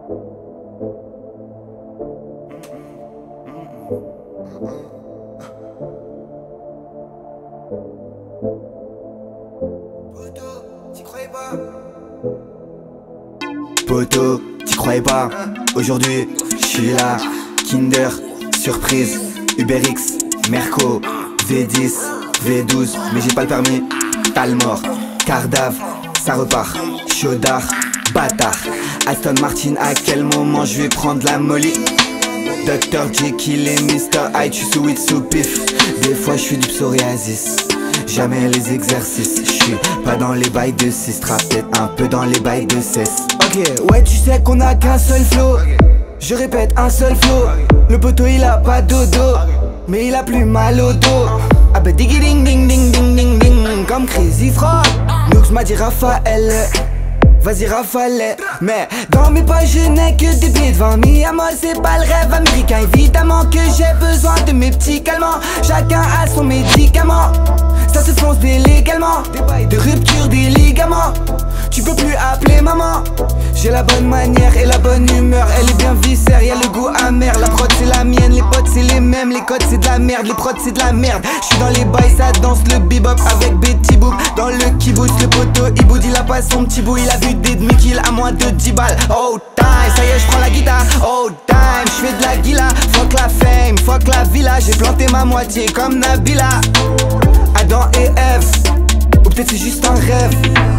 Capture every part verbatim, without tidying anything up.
Poto, t'y croyais pas? Aujourd'hui, j'suis là. Kinder, surprise, Uber X, Merco, V dix, V douze, mais j'ai pas le permis. T'as le mort, Cardave, ça repart. Chaudard, bâtard. Aston Martin, à quel moment je vais prendre la molly? docteur Jekyll et mister Hyde, j'suis sous weed, sous pif. Des fois j'suis du psoriasis, jamais les exercices. J'suis pas dans les bails de six, peut-être un peu dans les bails de seize. Ok, ouais tu sais qu'on a qu'un seul flow. Je répète un seul flow. Le poteau il a pas dodo, mais il a plus mal au dos. Ah bah ding ding ding ding ding ding ding, comme Crazy Frog. Nooks m'a dit Raphaël, vas-y Raphaël. Mais dans mes poches je n'ai que des billets de vingt mille. À moi c'est pas le rêve américain. Évidemment que j'ai besoin de mes petits calmants. Chacun a son médicament. Ça se fonce délégalement. De rupture des ligaments. Tu peux plus appeler maman. J'ai la bonne manière et la bonne humeur. Elle est bien viscère, y'a le goût amer. La prod c'est la mienne, les potes c'est les mêmes. Les codes c'est de la merde, les prods c'est de la merde. J'suis dans les bails, ça danse le bebop avec Betty Boop. Dans le kibbutz, le poteau il boude, il a pas son petit bout. Il a vu des demi-kills à moins de dix balles. Oh time, ça y est j'prends la guitare. Oh time, j'fais de la guila. Fuck la fame, fuck la villa. J'ai planté ma moitié comme Nabila. Adam et Ève, ou peut-être c'est juste un rêve.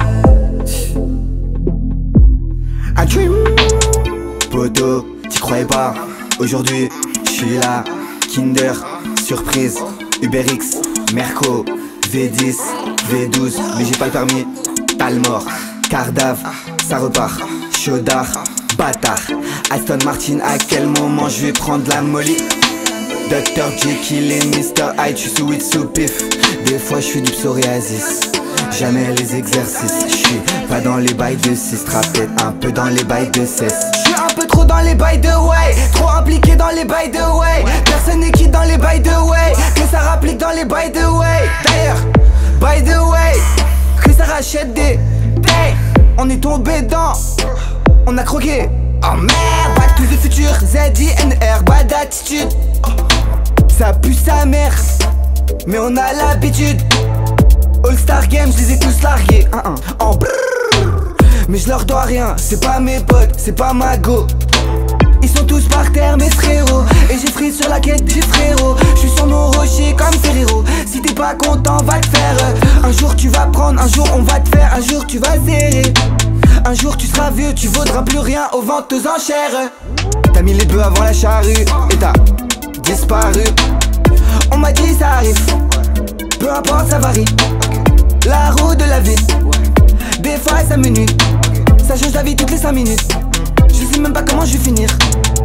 I dream. Poto, t'y croyais pas? Aujourd'hui, j'suis là. Kinder, surprise, Uber X, Merco, V dix, V douze, mais j'ai pas le permis. T'as le mort, Cardave, ça repart. Chaudard, bâtard. Aston Martin, à quel moment je vais prendre la molly? docteur Jekyll et mister Hyde, j'suis sous weed, sous pif. Des fois j'suis du psoriasis, jamais les exercices. J'suis pas dans les bails de six, peut-être un peu dans les bails de seize. J'suis un peu trop dans les bails de way, trop impliqué dans les bails de way. Personne n'est quitte dans les bails de way, que ça rapplique dans les bails de way. D'ailleurs, by the way, que ça rachète des day. On est tombé dans, on a croqué. Oh merde, back to the future, Z I N R, bad attitude. Ça pue sa mère, mais on a l'habitude. All Star Games, je les ai tous largués un, un, en brrr. Mais je leur dois rien, c'est pas mes potes, c'est pas ma go. Ils sont tous par terre mes frérots, et j'ai frise sur la quête du frérot. Je suis sur mon rocher comme Ferrero. Si t'es pas content va te faire. Un jour tu vas prendre, un jour on va te faire. Un jour tu vas zérer. Un jour tu seras vieux, tu vaudras plus rien aux ventes aux enchères. T'as mis les bœufs avant la charrue, et t'as disparu. On m'a dit ça arrive, peu importe ça varie. La roue de la vie, des fois ça me nuit. Ça change la vie toutes les cinq minutes. Je sais même pas comment je vais finir.